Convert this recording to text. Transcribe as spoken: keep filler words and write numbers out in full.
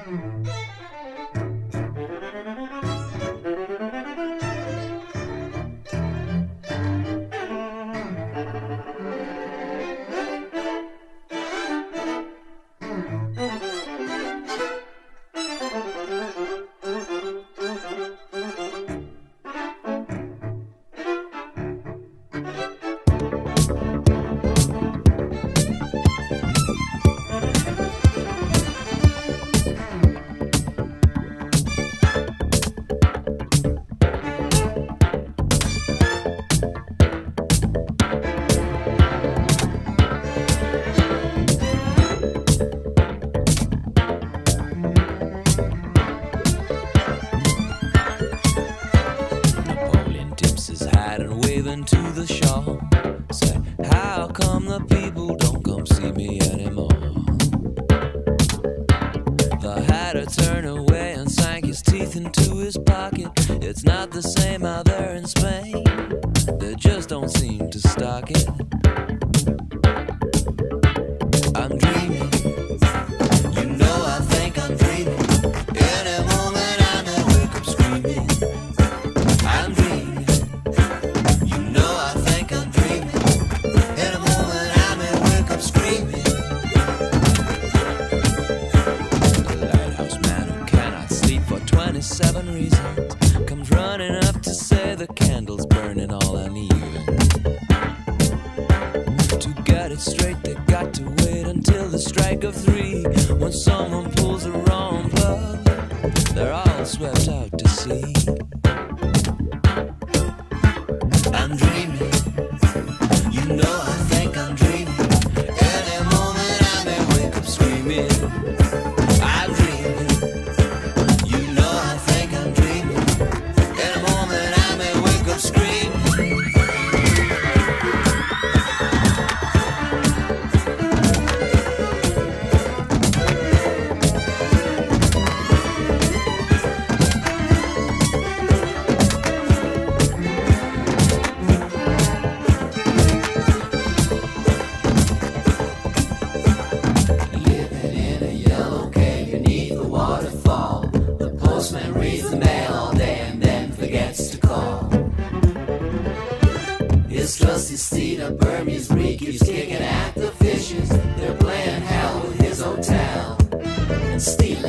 To the shore, say, how come the people don't come see me anymore? The hatter turned away and sank his teeth into his pocket. It's not the same out there in Spain, they just don't seem to stock it. I'm dreaming, you know I think I'm dreaming. Any moment I may wake up screaming. I'm dreaming. Seven reasons comes running up to say the candle's burning all uneven. To get it straight, they got to wait until the strike of three. When someone pulls the wrong plug, they're all swept out to sea. I'm dreaming, you know I think I'm dreaming. Any moment I may wake up screaming. I'm dreaming. His trusty steed, a Burmese breed, keeps kicking at the fishes. They're playing hell with his hotel and stealing